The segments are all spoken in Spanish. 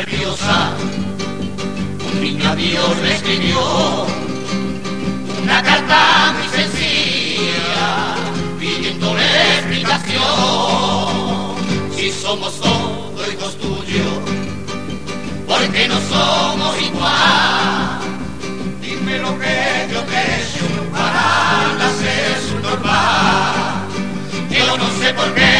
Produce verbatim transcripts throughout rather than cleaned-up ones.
nerviosa, un niño a Dios le escribió una carta muy sencilla, pidiéndole explicación. Si somos todos hijos tuyos, ¿por qué no somos igual? Dime lo que yo te he hecho para nacer su normal. Yo no sé por qué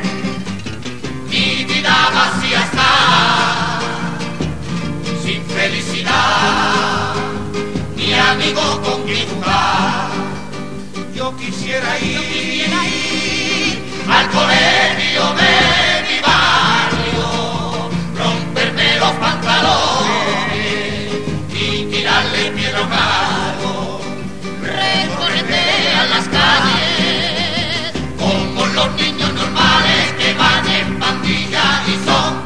mi vida vacía está, sin felicidad, ni amigo con quien jugar. Yo quisiera ir, yo quisiera ir al colegio de mi barrio, romperme los pantalones y tirarle piedra a un árbol, recorrer las calles como los niños normales que van en pandilla y son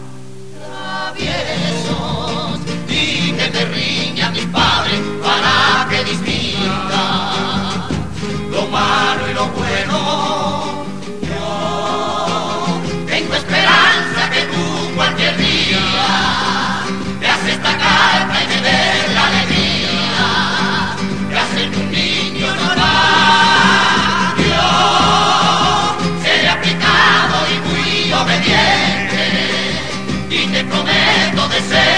traviesos, y que te riñan mis padres para que distinga lo malo y lo bueno. Yo tengo esperanza que tú cualquier día veas esta carta y me des la alegría de hacer un niño normal. Yo seré aplicado y muy obediente y te prometo de ser